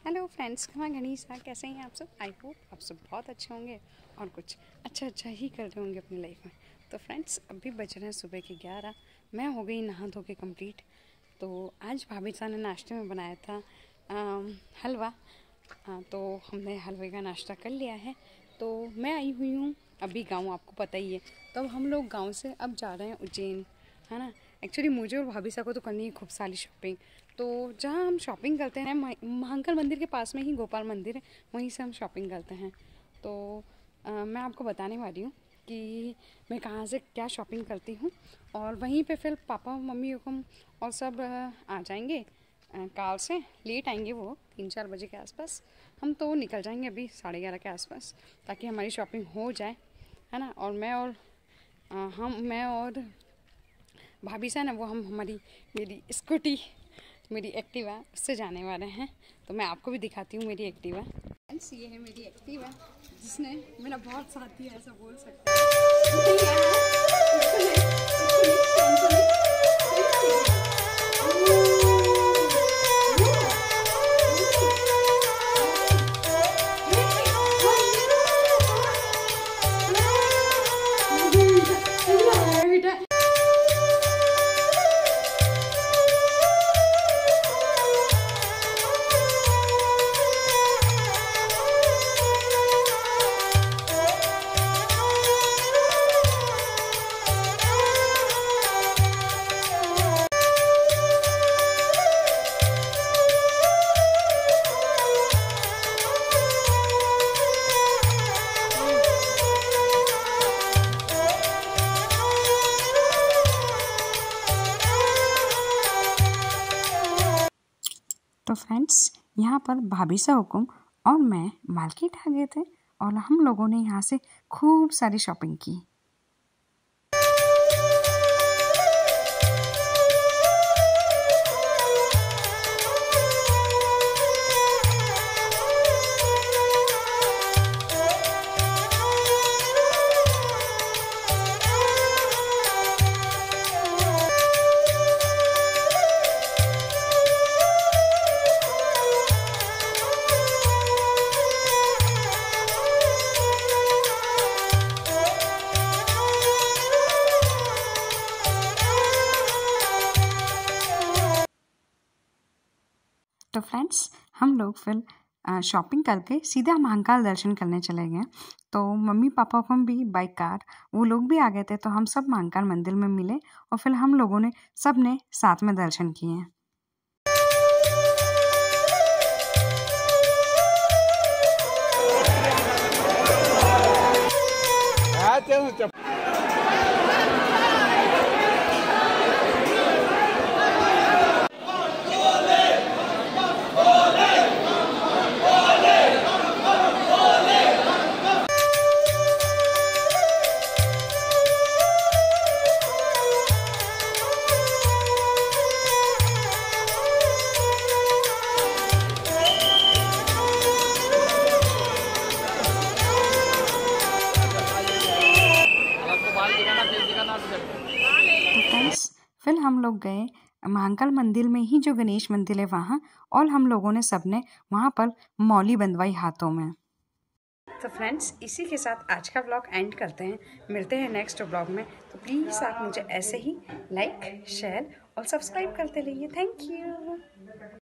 Hello friends, मैं गणेशा। कैसे हैं आप सब? आई होप आप सब बहुत अच्छे होंगे और कुछ अच्छा ही कर रहे होंगे अपनी लाइफ में। तो फ्रेंड्स, अभी बज रहे हैं सुबह के 11। मैं हो गई नहा धो के कंप्लीट। तो आज भाभी साहब ने नाश्ते में बनाया था हलवा। तो हमने हलवे का नाश्ता कर लिया है। तो मैं आई हुई हूँ अभी गाँव, आपको पता ही है। तो अब हम लोग गाँव से अब जा रहे हैं उज्जैन, है ना। एक्चुअली मुझे और भाभी साहब को तो करनी है खूब सारी शॉपिंग। तो जहाँ हम शॉपिंग करते हैं महाकाल मंदिर के पास में ही गोपाल मंदिर है, वहीं से हम शॉपिंग करते हैं। तो मैं आपको बताने वाली हूँ कि मैं कहाँ से क्या शॉपिंग करती हूँ। और वहीं पे फिर पापा मम्मी हुक्म और सब आ जाएंगे। कार से लेट आएंगे, वो 3-4 बजे के आसपास। हम तो निकल जाएंगे अभी 11:30 के आसपास, ताकि हमारी शॉपिंग हो जाए, है ना। और मैं और भाभी से ना, वो हम मेरी स्कूटी, मेरी एक्टिवा, उससे जाने वाले हैं। तो मैं आपको भी दिखाती हूँ मेरी एक्टिवा। फ्रेंड्स, ये है मेरी एक्टिवा, जिसने मेरा बहुत साथ दिया, ऐसा बोल सकते हैं। तो फ्रेंड्स, यहाँ पर भाभी सा हुकुम और मैं मार्केट आ गए थे और हम लोगों ने यहाँ से खूब सारी शॉपिंग की। तो फ्रेंड्स, हम लोग फिर शॉपिंग करके सीधा महाकाल दर्शन करने चले गए। तो मम्मी पापा को भी बाई कार वो लोग भी आ गए थे। तो हम सब महाकाल मंदिर में मिले और फिर हम लोगों ने सब ने साथ में दर्शन किए। फिर हम लोग गए महाकाल मंदिर में ही जो गणेश मंदिर है वहाँ, और हम लोगों ने सबने वहाँ पर मौली बंधवाई हाथों में। तो फ्रेंड्स, इसी के साथ आज का ब्लॉग एंड करते हैं। मिलते हैं नेक्स्ट ब्लॉग में। तो प्लीज़ आप मुझे ऐसे ही लाइक, शेयर और सब्सक्राइब करते रहिए। Thank you.